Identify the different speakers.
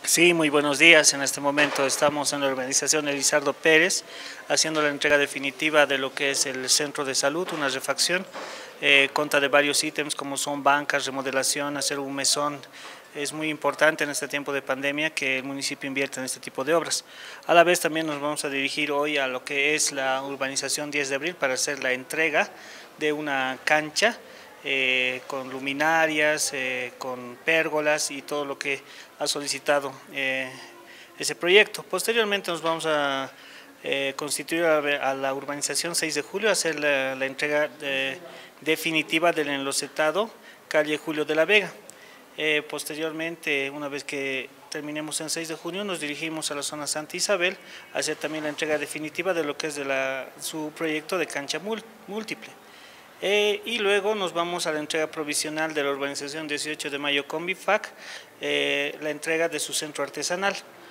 Speaker 1: Sí, muy buenos días. En este momento estamos en la urbanización Elizardo Pérez haciendo la entrega definitiva de lo que es el centro de salud, una refacción. Consta de varios ítems como son bancas, remodelación, hacer un mesón. Es muy importante en este tiempo de pandemia que el municipio invierta en este tipo de obras. A la vez también nos vamos a dirigir hoy a lo que es la urbanización 10 de abril para hacer la entrega de una cancha con luminarias, con pérgolas y todo lo que ha solicitado ese proyecto. Posteriormente nos vamos a constituir a la urbanización 6 de julio, a hacer la entrega definitiva del enlocetado calle Julio de la Vega. Posteriormente, una vez que terminemos en 6 de junio, nos dirigimos a la zona Santa Isabel a hacer también la entrega definitiva de lo que es su proyecto de cancha múltiple. Y luego nos vamos a la entrega provisional de la urbanización 18 de Mayo con BIFAC, la entrega de su centro artesanal.